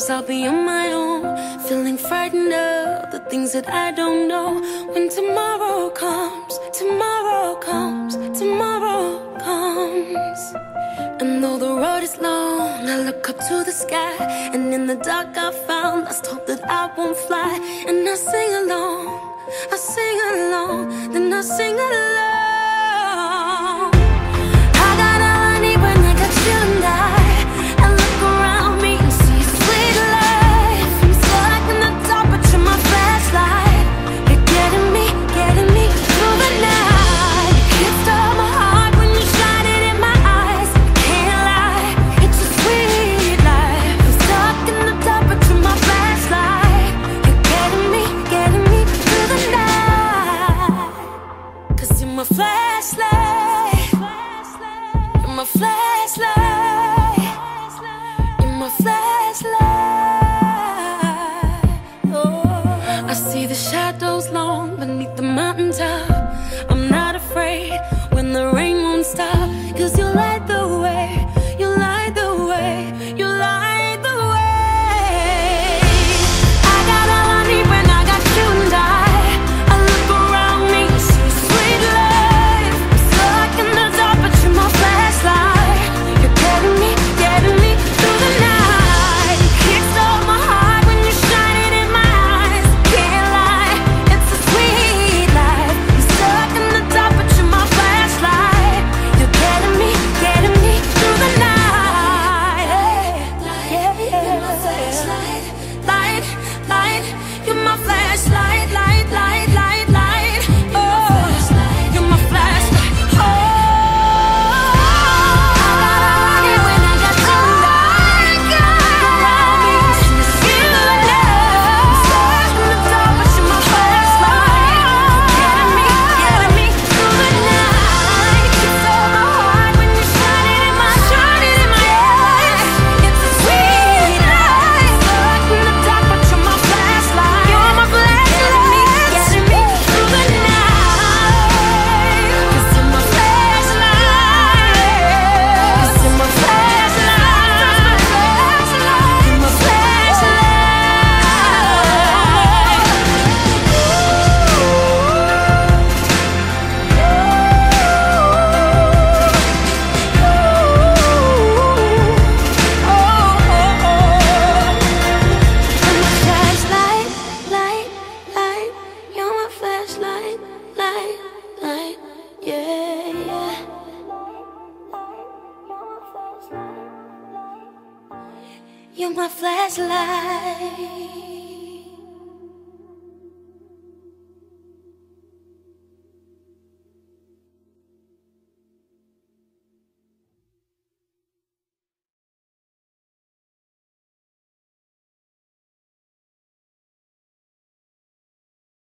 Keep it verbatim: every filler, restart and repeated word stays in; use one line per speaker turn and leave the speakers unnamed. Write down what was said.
Sometimes I'll be on my own, feeling frightened of the things that I don't know. When tomorrow comes, tomorrow comes, tomorrow comes. And though the road is long, I look up to the sky, and in the dark I found lost hope that I won't fly. And I sing along, I sing along, then I sing along. I got all I need when I got you and I. I look around me and see sweet life. I'm stuck in the dark, but you're my flashlight. You're getting me, getting me through the night. You stole my heart when you shine it in my eyes. Can't lie, it's a sweet life. I'm stuck in the dark, but you're my flashlight. You're getting me, getting me through the night. Cause you're my flashlight. You're my flashlight. You're my flashlight. Oh, I see the shadows long beneath the mountaintop. I'm not afraid when the rain won't stop. Cause you light the way, you light the way, you light the way. I got all I need when I got you and I. I look around me and see sweet life. I'm stuck in the dark, but you're my flashlight. You're getting me, getting me through the night. You stole my heart when you shine it in my eyes. Can't lie, it's a sweet life. I'm stuck in the dark, but you're my flashlight. You're getting me, getting me through the night. Yeah, yeah. You're my flashlight, light, light. You're my flashlight, light, light, light, light. Oh, you're my flashlight. Oh, when I got you and I, around me, see sweet love. Stuck in the dark, but you're my flashlight. Getting me, getting me through the night. You stole my heart when you shine it in my, shine it in my eyes. It's a sweet life. Stuck in the dark, but you're my flashlight. You're my flashlight. Getting me through the night. Cause you're my flashlight. Cause you're my flashlight. You're my flashlight. Light, light. You're my flashlight. Light, light. Yeah, yeah. You're my flashlight.